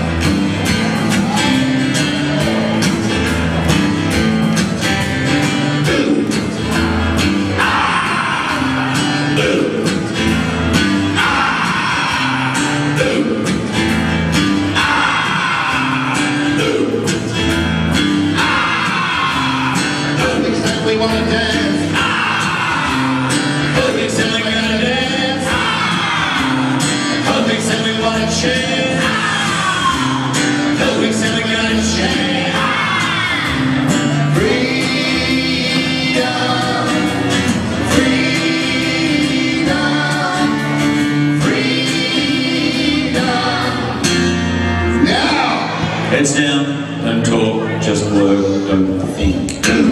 We want to dance. Convicts and we're gonna dance. Convicts and we want to chant. Convicts and we're gonna chant. Freedom, freedom, freedom. Now, Heads down, don't talk, just work, don't think.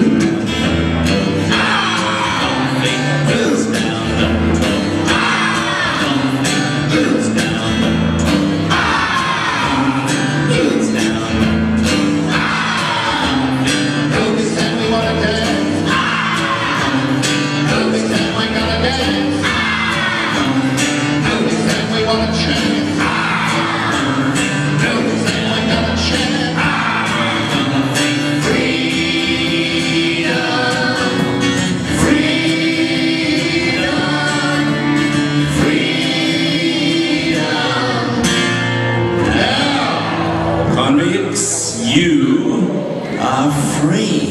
Convicts, you are free.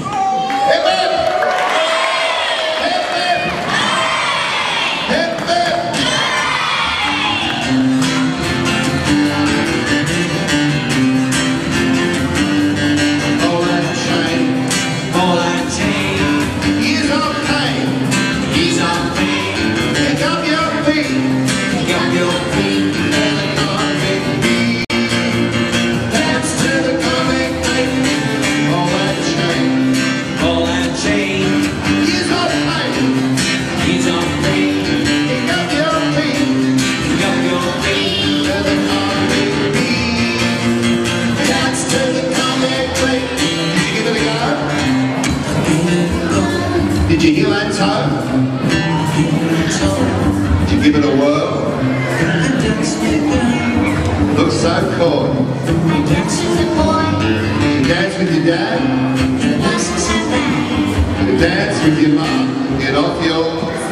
Did you hear that toe? Did you give it a whirl? Looks so cool. You dance with your dad? You dance with your mum? Get off your...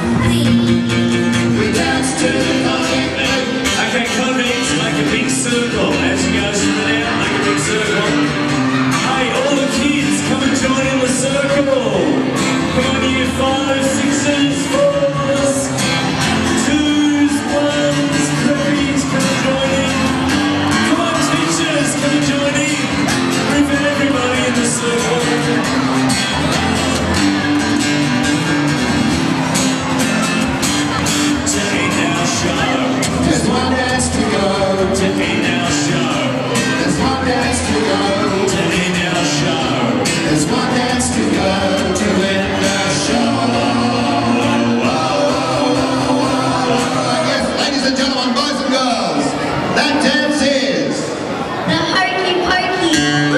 We dance to the comic book. Okay, convicts, make a big circle. As you go through it out, make a big circle. Hey, all the kids, come and join in the circle. Come on, you five, sixes, fours, twos, ones, threes, come and join in. Come on, teachers, come and join in. Bring everybody in the circle. Tippy now show. There's one dance to go. Tippy now show. There's one dance to go. Tippy now show. There's one dance to go to end the show. Yes, ladies and gentlemen, boys and girls, that dance is The hokey pokey.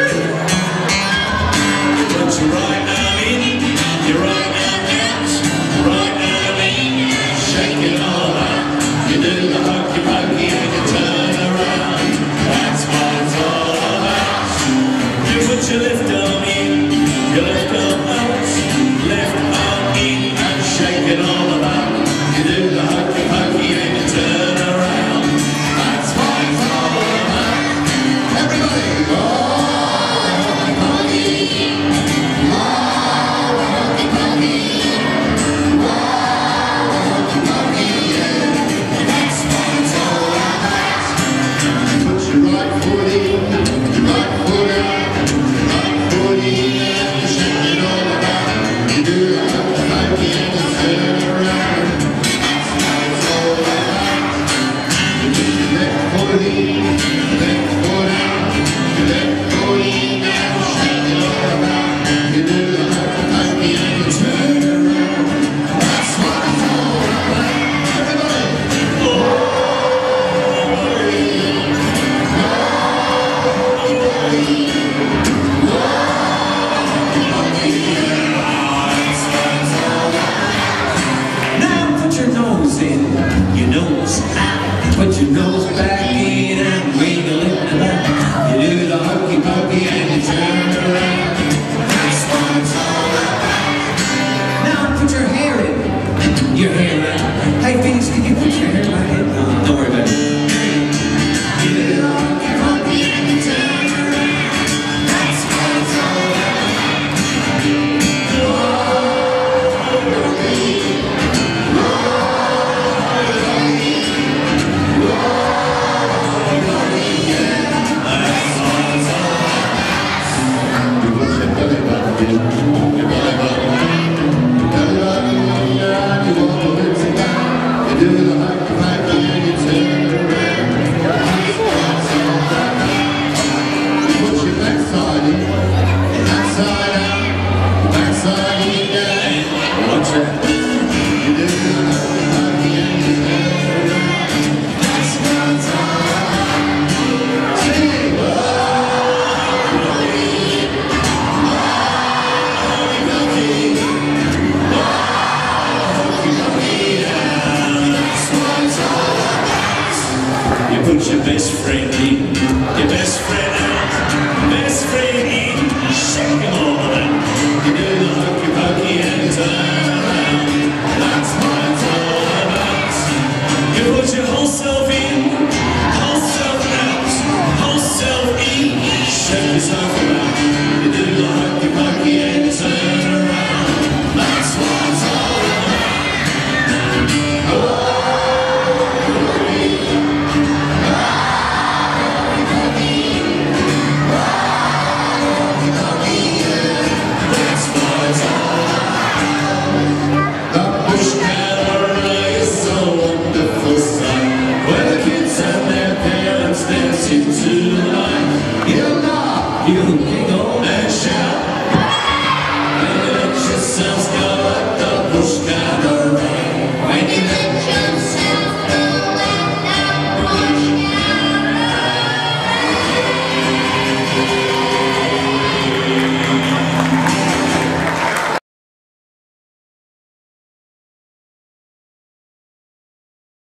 Put your right arm in, your right arm out, right arm in, shake it all up. You do the hokey pokey and you turn around. That's what it's all about. You put your left arm in, your left arm out, left arm in, and shake it all about. You do the hokey pokey and you turn around. That's what it's all about. everybody. Oh, hokey pokey. Oh, hokey pokey. Oh, hokey pokey, yeah. That's what it's all about. put your nose back in and wiggle it about. You do the hokey pokey and you turn around. That's what it's all about. Now put your hair in. Your hair right. Hey Phoenix, can you put your hair back in? No, don't worry about it. You do the hokey pokey and you turn around. That's what it's all about. Put your best friend in, your best friend out, best friend in, shake him on. You do the hokey pokey and turn around. That's what it's all about. You put your whole self